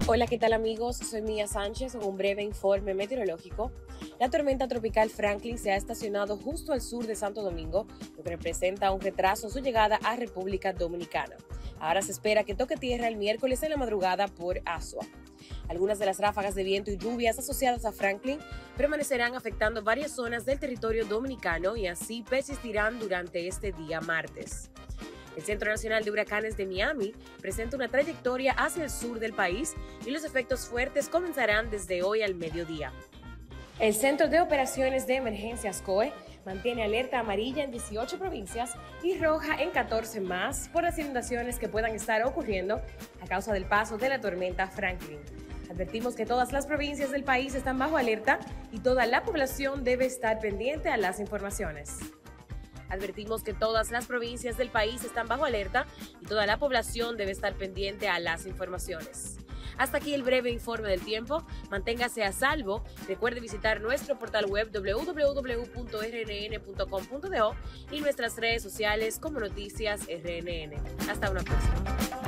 Hola, ¿qué tal amigos? Soy Mía Sánchez con un breve informe meteorológico. La tormenta tropical Franklin se ha estacionado justo al sur de Santo Domingo, lo que representa un retraso en su llegada a República Dominicana. Ahora se espera que toque tierra el miércoles en la madrugada por Azua. Algunas de las ráfagas de viento y lluvias asociadas a Franklin permanecerán afectando varias zonas del territorio dominicano y así persistirán durante este día martes. El Centro Nacional de Huracanes de Miami presenta una trayectoria hacia el sur del país y los efectos fuertes comenzarán desde hoy al mediodía. El Centro de Operaciones de Emergencias COE mantiene alerta amarilla en 18 provincias y roja en 14 más por las inundaciones que puedan estar ocurriendo a causa del paso de la tormenta Franklin. Advertimos que todas las provincias del país están bajo alerta y toda la población debe estar pendiente a las informaciones. Advertimos que todas las provincias del país están bajo alerta y toda la población debe estar pendiente a las informaciones. Hasta aquí el breve informe del tiempo. Manténgase a salvo. Recuerde visitar nuestro portal web www.rnn.com.do y nuestras redes sociales como Noticias RNN. Hasta una próxima.